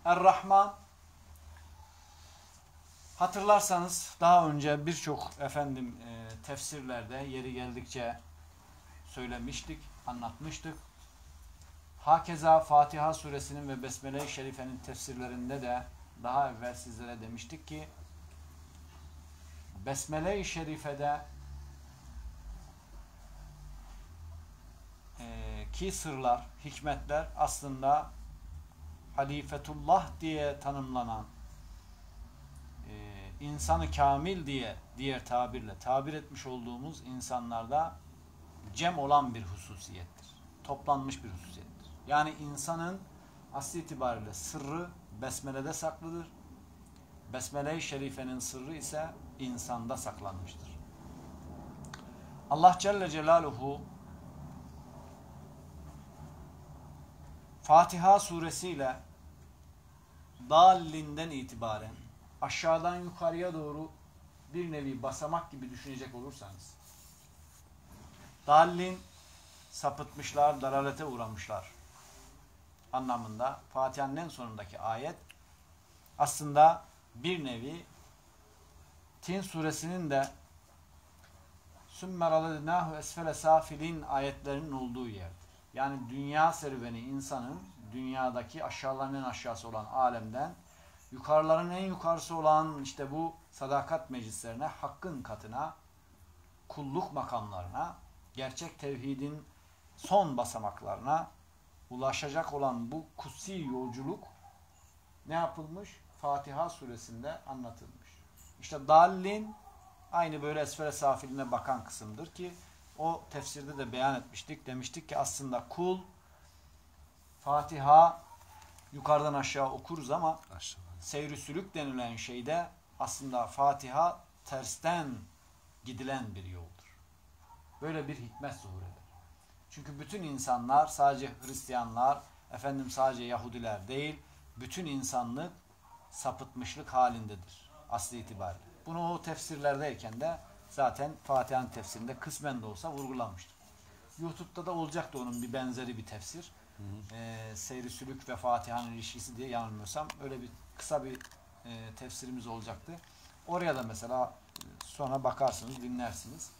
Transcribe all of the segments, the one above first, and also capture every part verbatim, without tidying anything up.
Er-Rahman, hatırlarsanız daha önce birçok efendim e, tefsirlerde yeri geldikçe söylemiştik, anlatmıştık. Hakeza Fatiha suresinin ve Besmele-i Şerife'nin tefsirlerinde de daha evvel sizlere demiştik ki Besmele-i Şerife'de e, ki sırlar, hikmetler aslında Halifetullah diye tanımlanan e, insanı kamil diye diğer tabirle tabir etmiş olduğumuz insanlarda cem olan bir hususiyettir. Toplanmış bir hususiyettir. Yani insanın asli itibariyle sırrı Besmele'de saklıdır. Besmele-i Şerife'nin sırrı ise insanda saklanmıştır. Allah Celle Celaluhu Fatiha suresiyle Dalinden itibaren aşağıdan yukarıya doğru bir nevi basamak gibi düşünecek olursanız Dalin sapıtmışlar, dalalete uğramışlar anlamında Fatiha'nın en sonundaki ayet aslında bir nevi Tin suresinin de Sümme radednâhu esfele safilin ayetlerinin olduğu yerdir. Yani dünya serüveni insanın dünyadaki aşağıların en aşağısı olan alemden yukarıların en yukarısı olan işte bu sadakat meclislerine, hakkın katına, kulluk makamlarına, gerçek tevhidin son basamaklarına ulaşacak olan bu kutsi yolculuk ne yapılmış? Fatiha suresinde anlatılmış. İşte Dallin aynı böyle esfere safiline bakan kısımdır ki o tefsirde de beyan etmiştik. Demiştik ki aslında kul Fatiha yukarıdan aşağı okuruz ama seyr-i sülük denilen şeyde aslında Fatiha tersten gidilen bir yoldur. Böyle bir hikmet zuhur eder. Çünkü bütün insanlar sadece Hristiyanlar, efendim sadece Yahudiler değil, bütün insanlık sapıtmışlık halindedir asli itibariyle. Bunu o tefsirlerdeyken de zaten Fatiha'nın tefsirinde kısmen de olsa vurgulanmıştır. YouTube'da da olacaktı onun bir benzeri bir tefsir. Hı hı. E, Seyr-i Sülük ve Fatiha'nın ilişkisi diye yanılmıyorsam öyle bir kısa bir e, tefsirimiz olacaktı. Oraya da mesela sonra bakarsınız, dinlersiniz.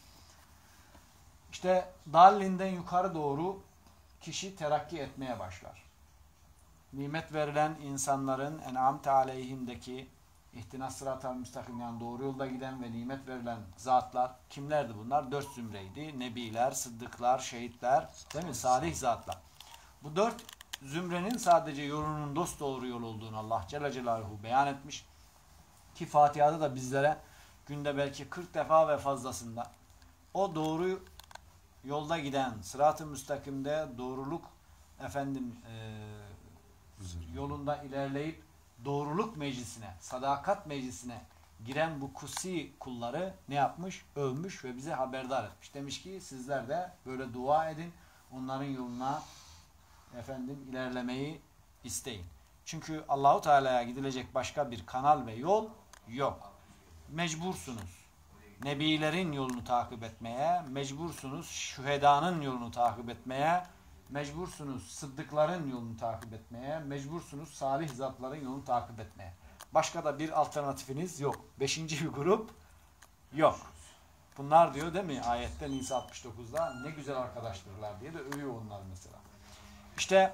İşte Dallin'den yukarı doğru kişi terakki etmeye başlar. Nimet verilen insanların en'amte aleyhimdeki ihtinas sıratal müstakim yani doğru yolda giden ve nimet verilen zatlar kimlerdi bunlar? Dört zümreydi. Nebiler, sıddıklar, şehitler, değil mi? Salih zatlar. Bu dört zümrenin sadece yolunun dosdoğru yol olduğunu Allah Celle Celaluhu beyan etmiş. Ki Fatiha'da da bizlere günde belki kırk defa ve fazlasında o doğru yolda giden, sırat-ı müstakimde doğruluk efendim e, yolunda ilerleyip doğruluk meclisine, sadakat meclisine giren bu kutsi kulları ne yapmış? Övmüş ve bize haberdar etmiş. Demiş ki sizler de böyle dua edin. Onların yoluna efendim ilerlemeyi isteyin. Çünkü Allahu Teala'ya gidilecek başka bir kanal ve yol yok. Mecbursunuz. Nebilerin yolunu takip etmeye, mecbursunuz şühedanın yolunu takip etmeye, mecbursunuz sıddıkların yolunu takip etmeye, mecbursunuz salih zatların yolunu takip etmeye. Başka da bir alternatifiniz yok. Beşinci bir grup yok. Bunlar diyor değil mi ayette Nisa altmış dokuzda ne güzel arkadaştırlar diye de övüyor onlar mesela. İşte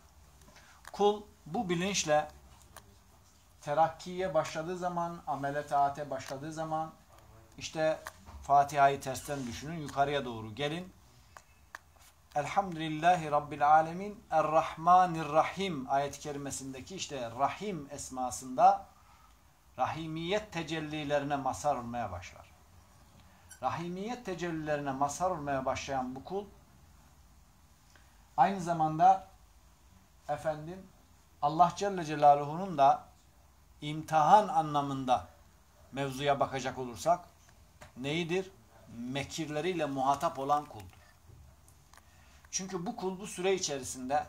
kul bu bilinçle terakkiye başladığı zaman, amele taate başladığı zaman işte Fatiha'yı tersten düşünün, yukarıya doğru gelin. Elhamdülillahi Rabbil Alemin Er-Rahmanir-Rahim ayet-i kerimesindeki işte Rahim esmasında rahimiyet tecellilerine mazhar olmaya başlar. Rahimiyet tecellilerine mazhar olmaya başlayan bu kul aynı zamanda efendim Allah Celle Celaluhu'nun da imtihan anlamında mevzuya bakacak olursak neyidir? Mekirleriyle muhatap olan kuldur. Çünkü bu kul bu süre içerisinde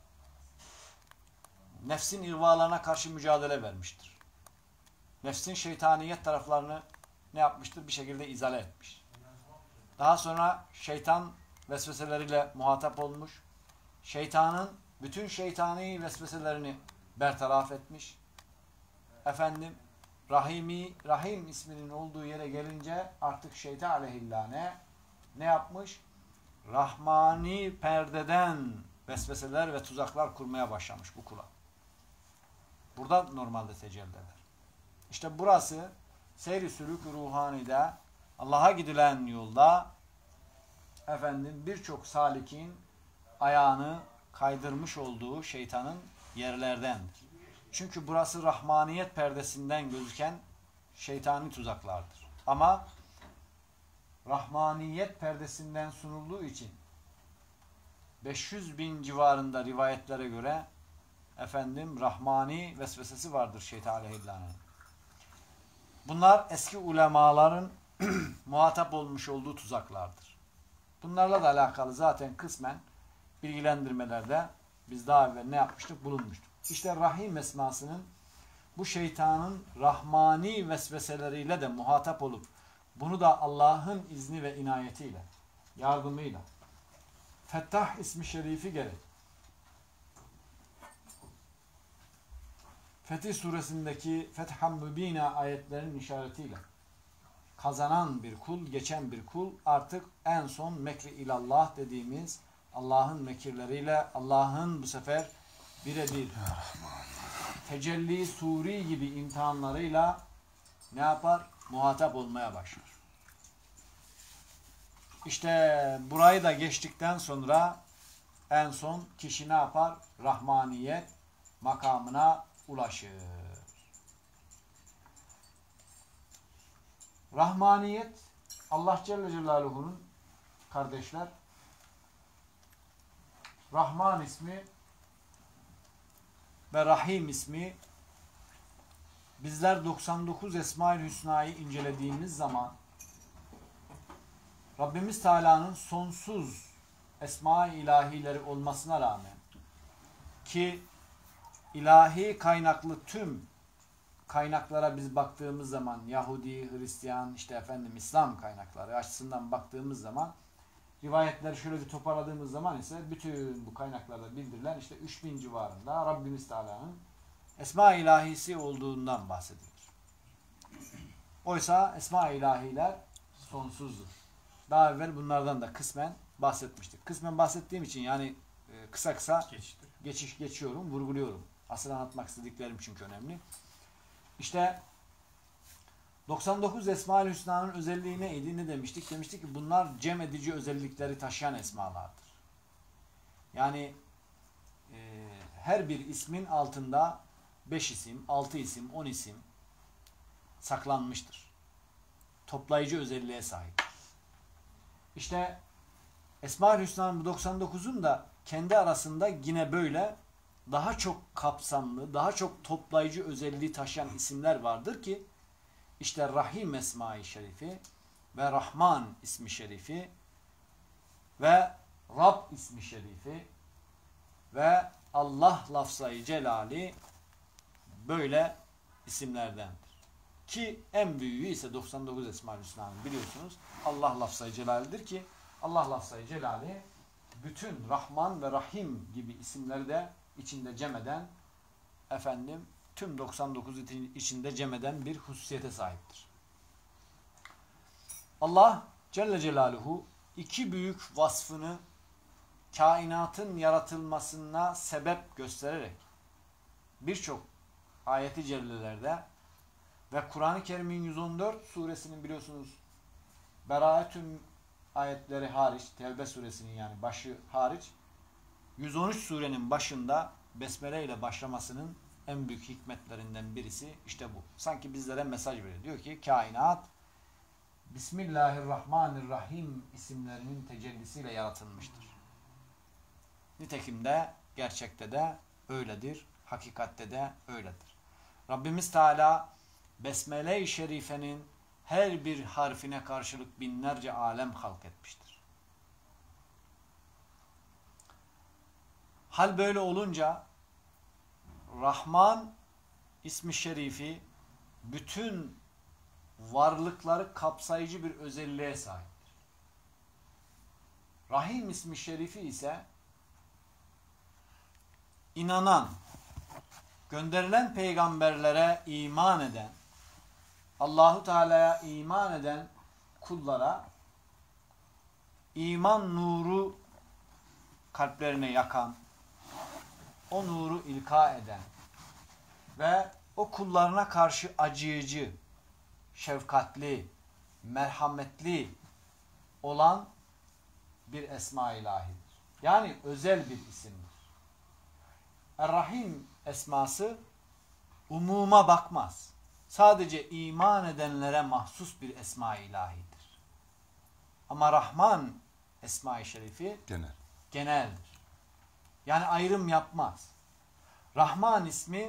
nefsin irvalarına karşı mücadele vermiştir. Nefsin şeytaniyet taraflarını ne yapmıştır? Bir şekilde izale etmiş. Daha sonra şeytan vesveseleriyle muhatap olmuş. Şeytanın bütün şeytani vesveselerini bertaraf etmiş. Efendim Rahimi, Rahim isminin olduğu yere gelince artık şeytan aleyhillâne ne yapmış? Rahmani perdeden vesveseler ve tuzaklar kurmaya başlamış bu kula. Burada normalde tecelli eder. İşte burası seyri sülük ruhanide Allah'a gidilen yolda efendim birçok salikin ayağını kaydırmış olduğu şeytanın yerlerdendir. Çünkü burası rahmaniyet perdesinden gözüken şeytani tuzaklardır. Ama rahmaniyet perdesinden sunulduğu için beş yüz bin civarında rivayetlere göre efendim rahmani vesvesesi vardır şeytan aleyhillâne'nin. Bunlar eski ulemaların muhatap olmuş olduğu tuzaklardır. Bunlarla da alakalı zaten kısmen bilgilendirmelerde biz daha evvel ne yapmıştık? Bulunmuştuk. İşte Rahim esmasının bu şeytanın rahmani vesveseleriyle de muhatap olup bunu da Allah'ın izni ve inayetiyle, yardımıyla Fettah ismi şerifi gerek Fetih suresindeki Fethan Mübina ayetlerinin işaretiyle kazanan bir kul, geçen bir kul artık en son mekri ilallah dediğimiz Allah'ın mekirleriyle, Allah'ın bu sefer birebir tecelli suri gibi imtihanlarıyla ne yapar? Muhatap olmaya başlar. İşte burayı da geçtikten sonra en son kişi ne yapar? Rahmaniyet makamına ulaşır. Rahmaniyet Allah Celle Celaluhu'nun kardeşler Rahman ismi ve Rahim ismi bizler doksan dokuz Esma-i Hüsna'yı incelediğimiz zaman Rabbimiz Teala'nın sonsuz esma-i ilahileri olmasına rağmen ki ilahi kaynaklı tüm kaynaklara biz baktığımız zaman Yahudi, Hristiyan, işte efendim İslam kaynakları açısından baktığımız zaman rivayetleri şöyle bir toparladığımız zaman ise bütün bu kaynaklarda bildirilen işte üç bin civarında Rabbimiz Teala'nın esma-i ilahisi olduğundan bahsedilir. Oysa esma-i ilahiler sonsuzdur. Daha evvel bunlardan da kısmen bahsetmiştik. Kısmen bahsettiğim için yani e, kısa kısa Geçti. geçiş geçiyorum, vurguluyorum. Asıl anlatmak istediklerim çünkü önemli. İşte doksan dokuz Esma-ül Hüsna'nın özelliği neydi? Ne demiştik? Demiştik ki bunlar cem edici özellikleri taşıyan esmalardır. Yani e, her bir ismin altında beş isim, altı isim, on isim saklanmıştır. Toplayıcı özelliğe sahip. İşte Esma-ül Hüsna'nın bu doksan dokuzun da kendi arasında yine böyle daha çok kapsamlı, daha çok toplayıcı özelliği taşıyan isimler vardır ki işte Rahim Esma-i Şerifi ve Rahman ismi şerifi ve Rab ismi şerifi ve Allah lafzayı celali böyle isimlerdendir. Ki en büyüğü ise doksan dokuz Esma-ül Hüsna'nın biliyorsunuz Allah lafzayı celalidir ki Allah lafzayı celali bütün Rahman ve Rahim gibi isimleri de içinde cem eden efendim tüm doksan dokuz içinde cem eden bir hususiyete sahiptir. Allah Celle Celaluhu iki büyük vasfını kainatın yaratılmasına sebep göstererek birçok ayeti cellelerde ve Kur'an-ı Kerim'in yüz on dört suresinin biliyorsunuz Beraetün ayetleri hariç, Tevbe suresinin yani başı hariç yüz on üç surenin başında Besmele ile başlamasının en büyük hikmetlerinden birisi işte bu. Sanki bizlere mesaj veriyor. Diyor ki kainat Bismillahirrahmanirrahim isimlerinin tecellisiyle yaratılmıştır. Nitekim de gerçekte de öyledir. Hakikatte de öyledir. Rabbimiz Teala Besmele-i Şerife'nin her bir harfine karşılık binlerce alem halk etmiştir. Hal böyle olunca Rahman ismi şerifi bütün varlıkları kapsayıcı bir özelliğe sahiptir. Rahim ismi şerifi ise inanan, gönderilen peygamberlere iman eden, Allahu Teala'ya iman eden kullara iman nuru kalplerine yakan, o nuru ilka eden ve o kullarına karşı acıyıcı, şefkatli, merhametli olan bir esma-i ilahidir. Yani özel bir isimdir. Er-Rahim esması umuma bakmaz. Sadece iman edenlere mahsus bir esma-i ilahidir. Ama Rahman esma-i şerifi genel. geneldir. Yani ayrım yapmaz. Rahman ismi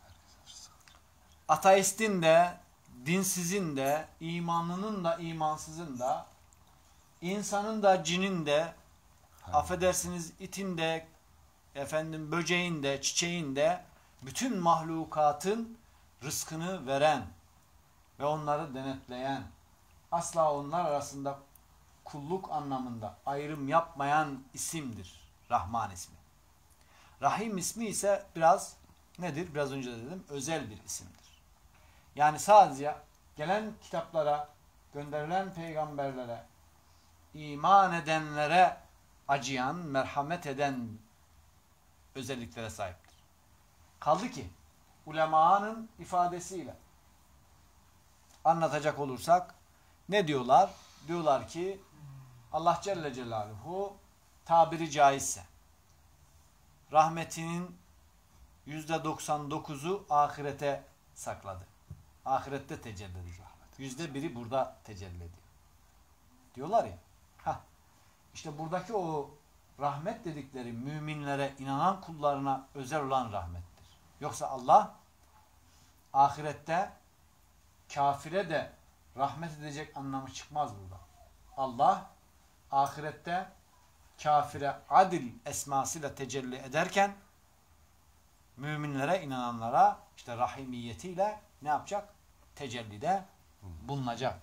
ateistin de, dinsizin de, imanlının da, imansızın da, insanın da, cinin de, Hayır. affedersiniz itin de, efendim böceğin de, çiçeğin de, bütün mahlukatın rızkını veren ve onları denetleyen, asla onlar arasında kulluk anlamında ayrım yapmayan isimdir Rahman ismi. Rahim ismi ise biraz nedir? Biraz önce de dedim, özel bir isimdir. Yani sadece gelen kitaplara, gönderilen peygamberlere, iman edenlere acıyan, merhamet eden özelliklere sahiptir. Kaldı ki ulemanın ifadesiyle anlatacak olursak ne diyorlar? Diyorlar ki Allah Celle Celaluhu tabiri caizse rahmetinin yüzde doksan dokuzu ahirete sakladı. Ahirette tecelli ediyor. Yüzde biri burada tecelli ediyor. Diyorlar ya. Heh, işte buradaki o rahmet dedikleri müminlere, inanan kullarına özel olan rahmettir. Yoksa Allah ahirette kafire de rahmet edecek anlamı çıkmaz burada. Allah ahirette kafire adil esmasıyla tecelli ederken müminlere, inananlara işte rahimiyetiyle ne yapacak? Tecellide bulunacak.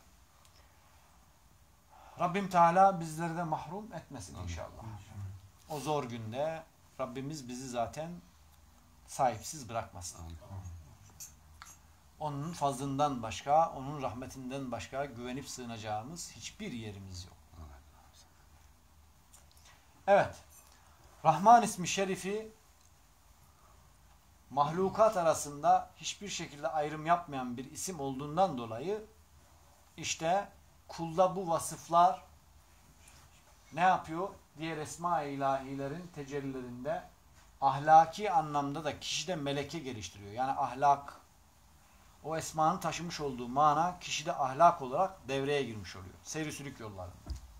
Rabbim Teala bizleri de mahrum etmesin inşallah. O zor günde Rabbimiz bizi zaten sahipsiz bırakmasın. Onun fazlından başka, onun rahmetinden başka güvenip sığınacağımız hiçbir yerimiz yok. Evet. Rahman ismi şerifi mahlukat arasında hiçbir şekilde ayrım yapmayan bir isim olduğundan dolayı işte kulda bu vasıflar ne yapıyor? Diğer esma-i ilahilerin tecellilerinde ahlaki anlamda da kişide meleke geliştiriyor. Yani ahlak, o esmanın taşımış olduğu mana kişide ahlak olarak devreye girmiş oluyor. Seyri sülük yollarında.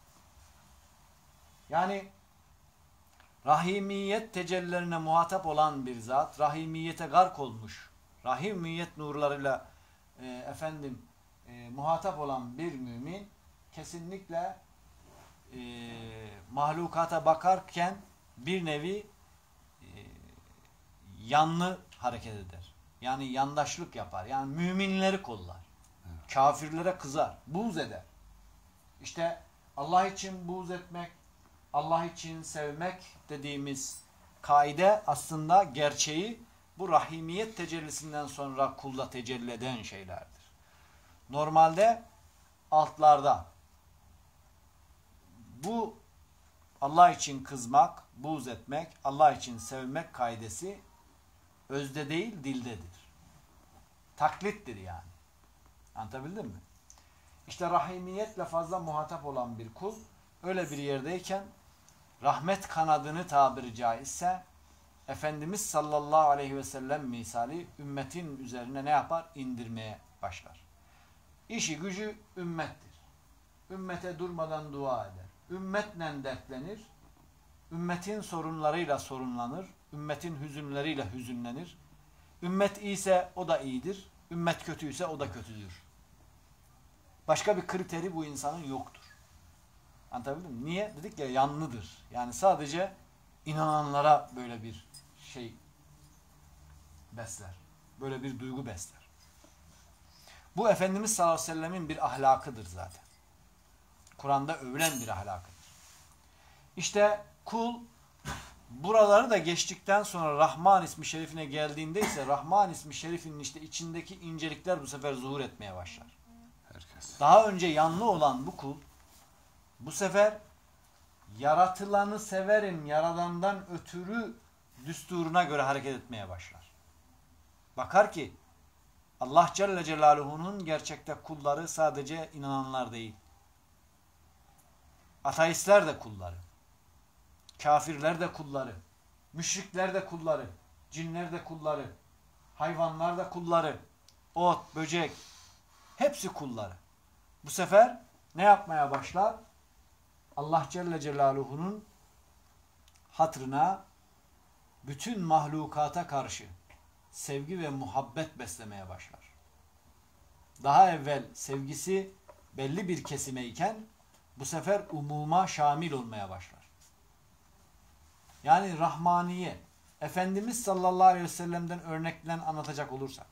Yani rahimiyet tecellilerine muhatap olan bir zat, rahimiyete gark olmuş, rahimiyet nurlarıyla e, efendim e, muhatap olan bir mümin kesinlikle e, mahlukata bakarken bir nevi e, yanlı hareket eder. Yani yandaşlık yapar. Yani müminleri kollar. Evet. Kafirlere kızar. Buğz eder. İşte Allah için buğz etmek, Allah için sevmek dediğimiz kaide aslında gerçeği bu rahimiyet tecellisinden sonra kulda tecelli eden şeylerdir. Normalde altlarda bu Allah için kızmak, buğz etmek, Allah için sevmek kaidesi özde değil dildedir. Taklittir yani. Anlatabildim mi? İşte rahimiyetle fazla muhatap olan bir kul öyle bir yerdeyken rahmet kanadını tabiri caizse Efendimiz sallallahu aleyhi ve sellem misali ümmetin üzerine ne yapar? İndirmeye başlar. İşi gücü ümmettir. Ümmete durmadan dua eder. Ümmetle dertlenir. Ümmetin sorunlarıyla sorunlanır. Ümmetin hüzünleriyle hüzünlenir. Ümmet iyiyse o da iyidir. Ümmet kötüyse o da kötüdür. Başka bir kriteri bu insanın yoktur. Anlatabildim mi? Niye? Dedik ya yanlıdır. Yani sadece inananlara böyle bir şey besler. Böyle bir duygu besler. Bu Efendimiz sallallahu aleyhi ve sellemin bir ahlakıdır zaten. Kur'an'da övülen bir ahlakıdır. İşte kul Buraları da geçtikten sonra Rahman ismi şerifine geldiğinde ise Rahman ismi şerifinin işte içindeki incelikler bu sefer zuhur etmeye başlar. Herkes. Daha önce yanlı olan bu kul bu sefer yaratılanı severim, yaradandan ötürü düsturuna göre hareket etmeye başlar. Bakar ki Allah Celle Celaluhu'nun gerçekte kulları sadece inananlar değil. Ateistler de kulları. Kafirler de kulları. Müşrikler de kulları. Cinler de kulları. Hayvanlar da kulları. Ot, böcek. Hepsi kulları. Bu sefer ne yapmaya başlar? Allah Celle Celaluhu'nun hatırına bütün mahlukata karşı sevgi ve muhabbet beslemeye başlar. Daha evvel sevgisi belli bir kesime iken bu sefer umuma şamil olmaya başlar. Yani Rahmaniye, Efendimiz sallallahu aleyhi ve sellem'den örneklen anlatacak olursak,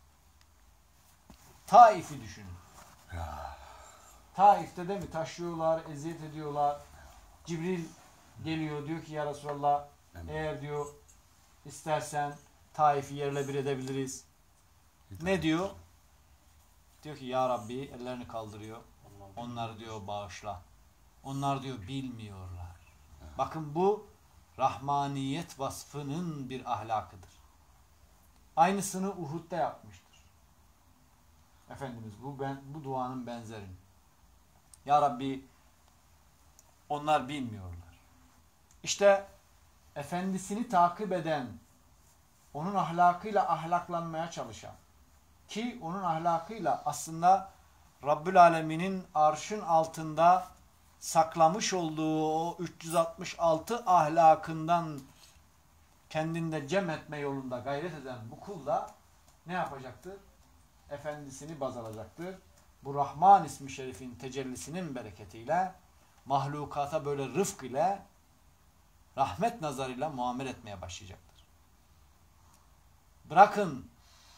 Taif'i düşünün. Ya. Taif'te de mi taşıyorlar, eziyet ediyorlar. Cibril geliyor diyor ki ya Resulallah eğer diyor istersen Taif'i yerle bir edebiliriz. Ne diyor? Diyor ki ya Rabbi ellerini kaldırıyor. Onları diyor bağışla. Onlar diyor bilmiyorlar. Bakın bu Rahmaniyet vasfının bir ahlakıdır. Aynısını Uhud'da yapmıştır. Efendimiz bu ben bu duanın benzerini. Ya Rabbi onlar bilmiyorlar. İşte efendisini takip eden, onun ahlakıyla ahlaklanmaya çalışan ki onun ahlakıyla aslında Rabbül Alemin'in arşın altında saklamış olduğu o üç yüz altmış altı ahlakından kendinde cem etme yolunda gayret eden bu kul da ne yapacaktır? Efendisini baz alacaktır. Bu Rahman ismi şerifin tecellisinin bereketiyle mahlukata böyle rıfk ile rahmet nazarıyla muamele etmeye başlayacaktır. Bırakın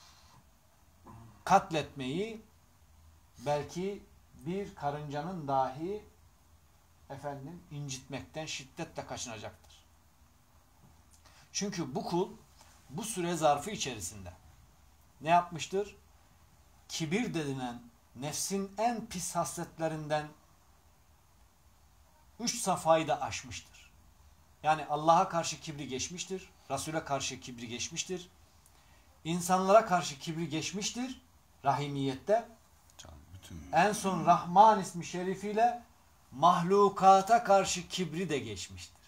katletmeyi, belki bir karıncanın dahi efendim incitmekten şiddetle kaçınacaktır. Çünkü bu kul bu süre zarfı içerisinde ne yapmıştır? Kibir denilen nefsin en pis hasletlerinden üç safhayı da aşmıştır. Yani Allah'a karşı kibri geçmiştir. Resul'e karşı kibri geçmiştir. İnsanlara karşı kibri geçmiştir. Rahimiyette. Bütün... En son Rahman ismi şerifiyle mahlukata karşı kibri de geçmiştir.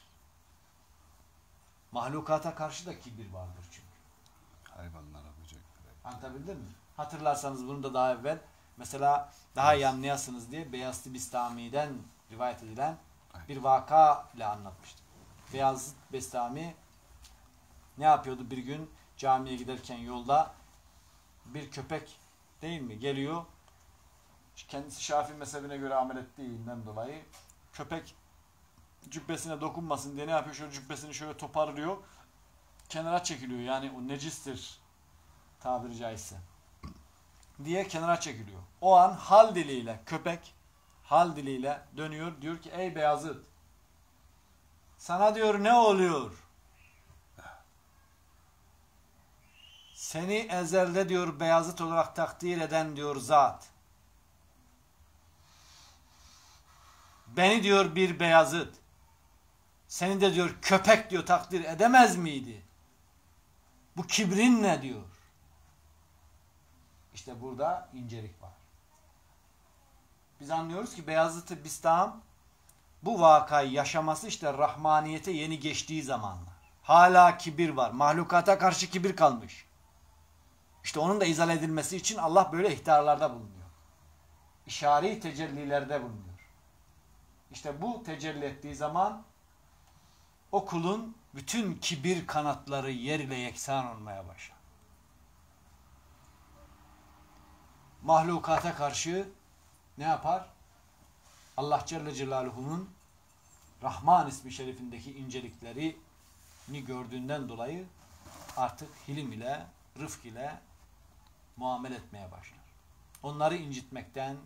Mahlukata karşı da kibir vardır çünkü. Hayvanlara, böceklere. Anlatabildim mi? Hatırlarsanız bunu da daha evvel mesela daha iyi anlayasınız diye Beyazıt Bistami'den rivayet edilen bir vaka ile anlatmıştım. Beyazıt Bistami ne yapıyordu? Bir gün camiye giderken yolda bir köpek değil mi? Geliyor. Kendisi Şafii mezhebine göre amel ettiğinden dolayı köpek cübbesine dokunmasın diye ne yapıyor? Şöyle cübbesini şöyle toparlıyor. Kenara çekiliyor. Yani o necistir tabiri caizse. Diye kenara çekiliyor. O an hal diliyle köpek hal diliyle dönüyor. Diyor ki ey Beyazıt sana diyor ne oluyor? Seni ezelde diyor Beyazıt olarak takdir eden diyor zat. Beni diyor bir Beyazıt. Seni de diyor köpek diyor takdir edemez miydi? Bu kibrin ne diyor? İşte burada incelik var. Biz anlıyoruz ki Beyazıt-ı Bistam bu vakayı yaşaması işte rahmaniyete yeni geçtiği zamanlar. Hala kibir var. Mahlukata karşı kibir kalmış. İşte onun da izale edilmesi için Allah böyle ihtarlarda bulunuyor. İşari tecellilerde bulunuyor. İşte bu tecelli ettiği zaman o kulun bütün kibir kanatları yer ile yeksan olmaya başlar. Mahlukata karşı ne yapar? Allah Celle Celaluhu'nun Rahman ismi şerifindeki inceliklerini gördüğünden dolayı artık hilim ile, rıfk ile muamele etmeye başlar. Onları incitmekten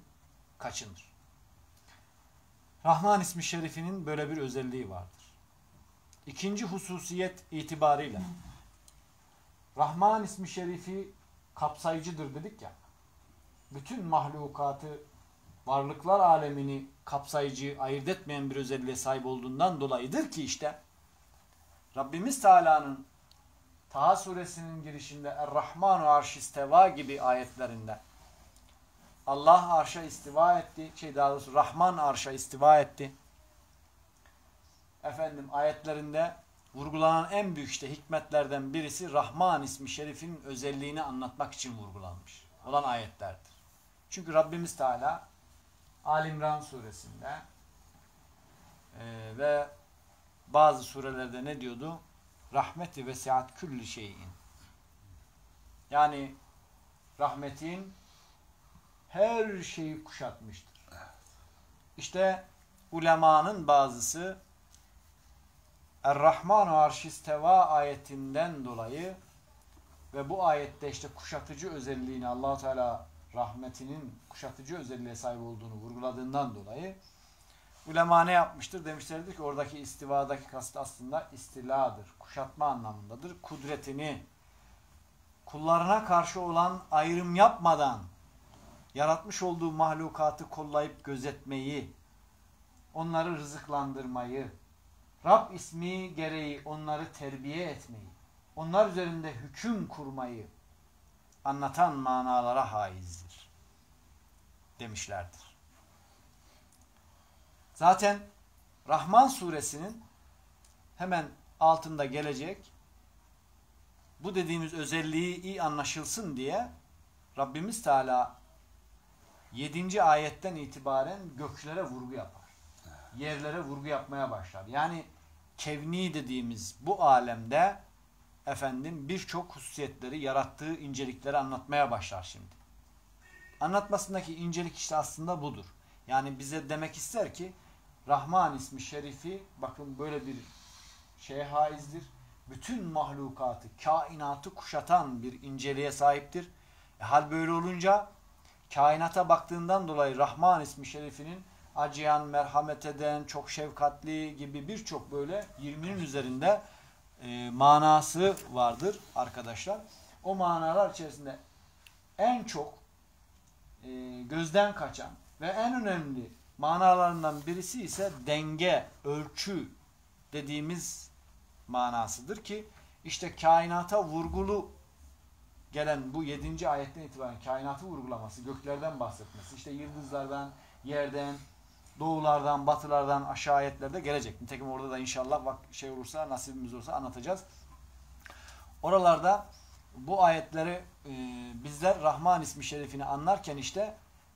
kaçınır. Rahman ismi şerifinin böyle bir özelliği vardır. İkinci hususiyet itibariyle Rahman ismi şerifi kapsayıcıdır dedik ya. Bütün mahlukatı, varlıklar alemini kapsayıcı, ayırt etmeyen bir özelliğe sahip olduğundan dolayıdır ki işte Rabbimiz Teala'nın Taha suresinin girişinde Er-Rahmanu arşisteva gibi ayetlerinde Allah arşa istiva etti. Şey daha doğrusu Rahman arşa istiva etti. Efendim ayetlerinde vurgulanan en büyük işte hikmetlerden birisi Rahman ismi şerifin özelliğini anlatmak için vurgulanmış olan ayetlerdir. Çünkü Rabbimiz Teala Ali İmran suresinde e, ve bazı surelerde ne diyordu? Rahmeti vesiat külli şeyin. Yani rahmetin her şeyi kuşatmıştır. İşte ulemanın bazısı Er-Rahmanu arşisteva ayetinden dolayı ve bu ayette işte kuşatıcı özelliğini Allah-u Teala rahmetinin kuşatıcı özelliğe sahip olduğunu vurguladığından dolayı ulema ne yapmıştır? Demişlerdir ki oradaki istivadaki kast aslında istiladır. Kuşatma anlamındadır. Kudretini kullarına karşı olan ayrım yapmadan yaratmış olduğu mahlukatı kollayıp gözetmeyi, onları rızıklandırmayı, Rab ismi gereği onları terbiye etmeyi, onlar üzerinde hüküm kurmayı anlatan manalara haizdir demişlerdir. Zaten Rahman suresinin hemen altında gelecek bu dediğimiz özelliği iyi anlaşılsın diye Rabbimiz Teala yedinci ayetten itibaren göklere vurgu yapar. Yerlere vurgu yapmaya başlar. Yani kevni dediğimiz bu alemde efendim birçok hususiyetleri, yarattığı incelikleri anlatmaya başlar şimdi. Anlatmasındaki incelik işte aslında budur. Yani bize demek ister ki Rahman ismi şerifi bakın böyle bir şeye haizdir. Bütün mahlukatı, kainatı kuşatan bir inceliğe sahiptir. E, hal böyle olunca kainata baktığından dolayı Rahman ismi şerifinin acıyan, merhamet eden, çok şefkatli gibi birçok böyle yirminin üzerinde e, manası vardır arkadaşlar. O manalar içerisinde en çok e, gözden kaçan ve en önemli manalarından birisi ise denge, ölçü dediğimiz manasıdır ki işte kainata vurgulu gelen bu yedinci ayetten itibaren kainatı vurgulaması, göklerden bahsetmesi, işte yıldızlardan, yerden, doğulardan, batılardan aşağı ayetlerde gelecek. Nitekim orada da inşallah bak şey olursa, nasibimiz olursa anlatacağız. Oralarda bu ayetleri e, bizler Rahman ismi şerifini anlarken işte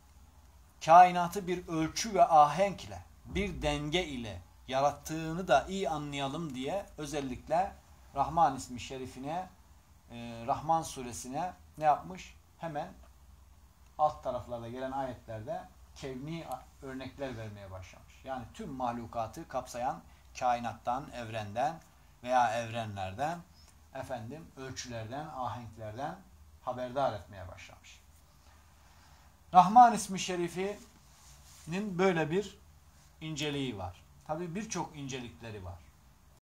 kainatı bir ölçü ve ahenkle, bir denge ile yarattığını da iyi anlayalım diye özellikle Rahman ismi şerifine, e, Rahman suresine ne yapmış? Hemen alt taraflarda gelen ayetlerde kevni örnekler vermeye başlamış. Yani tüm mahlukatı kapsayan kainattan, evrenden veya evrenlerden, efendim ölçülerden, ahenklerden haberdar etmeye başlamış. Rahman ismi şerifinin böyle bir inceliği var. Tabi birçok incelikleri var.